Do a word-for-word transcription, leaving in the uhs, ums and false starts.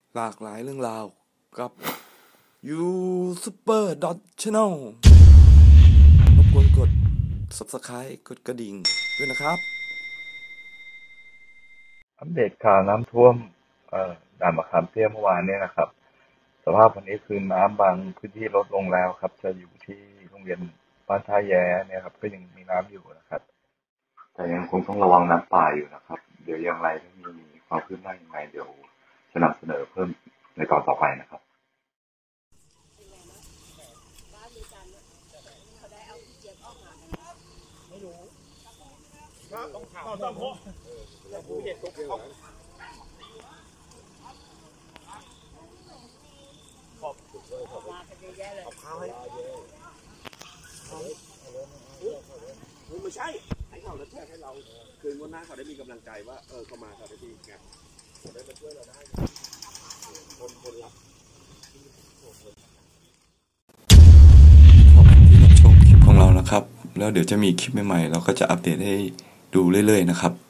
หลากหลายเรื่องราวกับ ยู ซูเปอร์ ชาแนล รบกวนกด ซับสไครบ์ กดกระดิ่งด้วยนะครับอัปเดตข่าวน้ำท่วมเอ่อด่านมะขามเตี้ยเมื่อวานเนี่ยนะครับ สภาพวันนี้คือน้ำบางพื้นที่ลดลงแล้วครับ จะอยู่ที่โรงเรียนบ้านท่าแย้เนี่ยครับก็ยังมีน้ำอยู่นะครับ แต่ยังคงต้องระวังน้ำป่าอยู่นะครับ เดี๋ยวอย่างไรถ้ามีความคืบหน้ายังไงเดี๋ยวจะนำเสนอเพิ่มในตอนต่อไปนะครับไม่ใช่ให้เขาแล้วแจ้งให้เราคืนวันหน้าเขาได้มีกำลังใจว่าเออเขามาเขาได้ดีไงเขาได้มาช่วยเราได้คนคนรับขอบคุณที่รับชมคลิปของเรานะครับ แล้วเดี๋ยวจะมีคลิปใหม่ๆเราก็จะอัปเดตให้ดูเรื่อยๆนะครับ